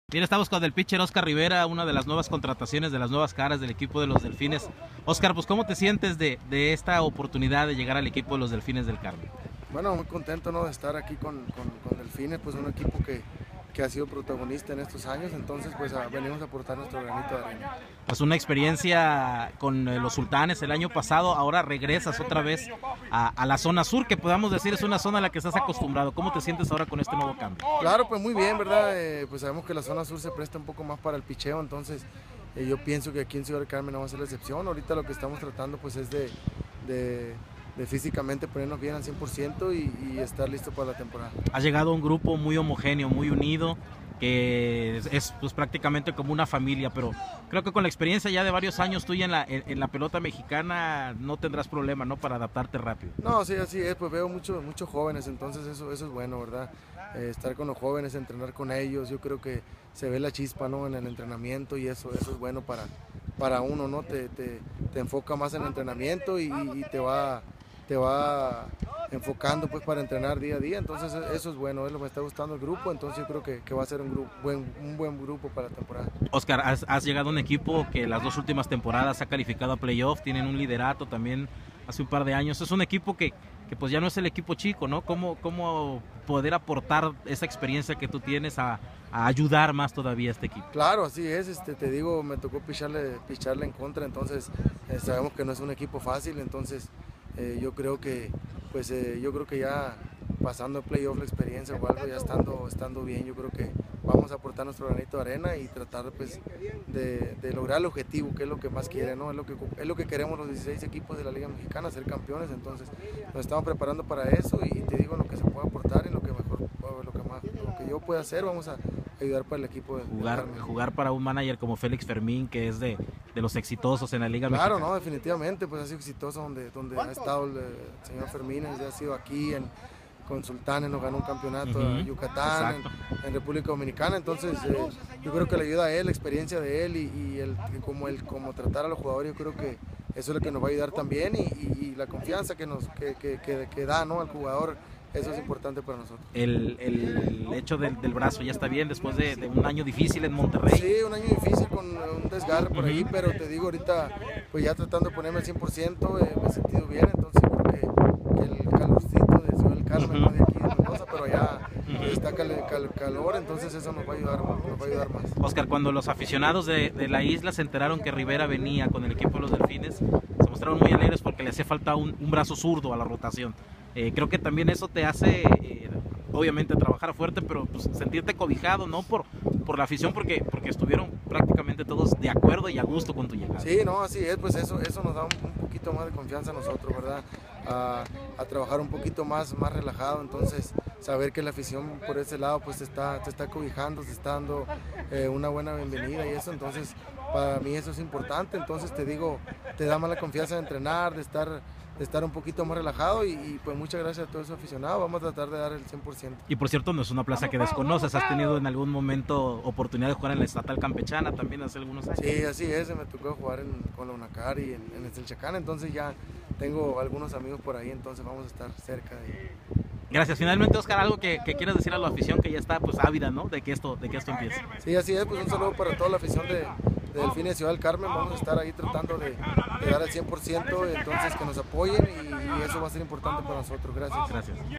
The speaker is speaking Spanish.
Bien, estamos con el pitcher Oscar Rivera, una de las nuevas contrataciones, de las nuevas caras del equipo de los Delfines. Oscar, pues ¿cómo te sientes de esta oportunidad de llegar al equipo de los Delfines del Carmen? Bueno, muy contento, ¿no?, de estar aquí con Delfines, pues un equipo que ha sido protagonista en estos años, entonces pues venimos a aportar nuestro granito de arena. Pues una experiencia con los Sultanes el año pasado, ahora regresas otra vez a la zona sur, que podamos decir es una zona a la que estás acostumbrado. ¿Cómo te sientes ahora con este nuevo cambio? Claro, pues muy bien, ¿verdad? Pues sabemos que la zona sur se presta un poco más para el picheo, entonces yo pienso que aquí en Ciudad del Carmen no va a ser la excepción. Ahorita lo que estamos tratando pues es de físicamente ponernos bien al 100% y estar listo para la temporada. Has llegado a un grupo muy homogéneo, muy unido, que es pues prácticamente como una familia, pero creo que con la experiencia ya de varios años tuya en la pelota mexicana no tendrás problema, ¿no?, para adaptarte rápido. No, sí, así es, pues veo muchos jóvenes, entonces eso es bueno, ¿verdad? Estar con los jóvenes, entrenar con ellos, yo creo que se ve la chispa, ¿no?, en el entrenamiento, y eso es bueno para uno, ¿no? Te enfoca más en el entrenamiento y te va enfocando pues para entrenar día a día, entonces eso es bueno, es lo que me está gustando el grupo, entonces yo creo que va a ser un buen grupo para la temporada. Oscar, has llegado a un equipo que las dos últimas temporadas ha calificado a playoff, tienen un liderato también hace un par de años, es un equipo que pues ya no es el equipo chico, ¿no? ¿Cómo poder aportar esa experiencia que tú tienes a ayudar más todavía a este equipo? Claro, así es, te digo, me tocó picharle en contra, entonces sabemos que no es un equipo fácil, entonces yo creo que ya pasando el playoff, la experiencia o algo, ya estando bien, yo creo que vamos a aportar nuestro granito de arena y tratar pues de lograr el objetivo, que es lo que más quiere, ¿no? Es lo que queremos los 16 equipos de la Liga Mexicana, ser campeones, entonces nos estamos preparando para eso y te digo, lo que se puede aportar y lo que yo pueda hacer, vamos a ayudar para el equipo. Jugar para un manager como Félix Fermín, que es de los exitosos en la Liga Mexicana. Claro, no, definitivamente, pues ha sido exitoso donde ha estado el señor Fermín, ya ha sido aquí con Sultanes, nos ganó un campeonato en Yucatán, en República Dominicana, entonces yo creo que le ayuda a él, la experiencia de él y como tratar a los jugadores, yo creo que eso es lo que nos va a ayudar también y la confianza que da, ¿no?, al jugador. Eso es importante para nosotros. El hecho del brazo ya está bien después de un año difícil en Monterrey. Sí, un año difícil con un desgarre por ahí, pero te digo, ahorita pues ya tratando de ponerme al 100%, me he sentido bien, entonces yo creo que el calorcito de Ciudad del Carmen, no de aquí de Mendoza, pero allá está calor, entonces eso nos va a ayudar más. Oscar, cuando los aficionados de la isla se enteraron que Rivera venía con el equipo de los Delfines, se mostraron muy alegres porque le hacía falta un brazo zurdo a la rotación. Creo que también eso te hace, obviamente, trabajar fuerte, pero pues, sentirte cobijado, ¿no?, por la afición, porque estuvieron prácticamente todos de acuerdo y a gusto con tu llegada. Sí, no, así es, pues eso nos da un poquito más de confianza a nosotros, ¿verdad? A trabajar un poquito más relajado, entonces saber que la afición por ese lado pues te está cobijando, te está dando una buena bienvenida y eso, entonces para mí eso es importante, entonces te digo, te da más la confianza de entrenar, de estar un poquito más relajado y pues muchas gracias a todos esos aficionados, vamos a tratar de dar el 100%. Y por cierto, no es una plaza que desconoces, has tenido en algún momento oportunidad de jugar en la Estatal Campechana también hace algunos años. Sí, así es, me tocó jugar con la UNACAR y en el Telchacán, entonces ya tengo algunos amigos por ahí, entonces vamos a estar cerca de... Gracias. Finalmente, Oscar, algo que quieras decir a la afición que ya está pues ávida, ¿no?, de que esto empiece. Sí, así es, pues un saludo para toda la afición de Delfines de Ciudad del Carmen, vamos a estar ahí tratando de dar el 100%, entonces que nos apoyen y eso va a ser importante para nosotros. Gracias. Gracias.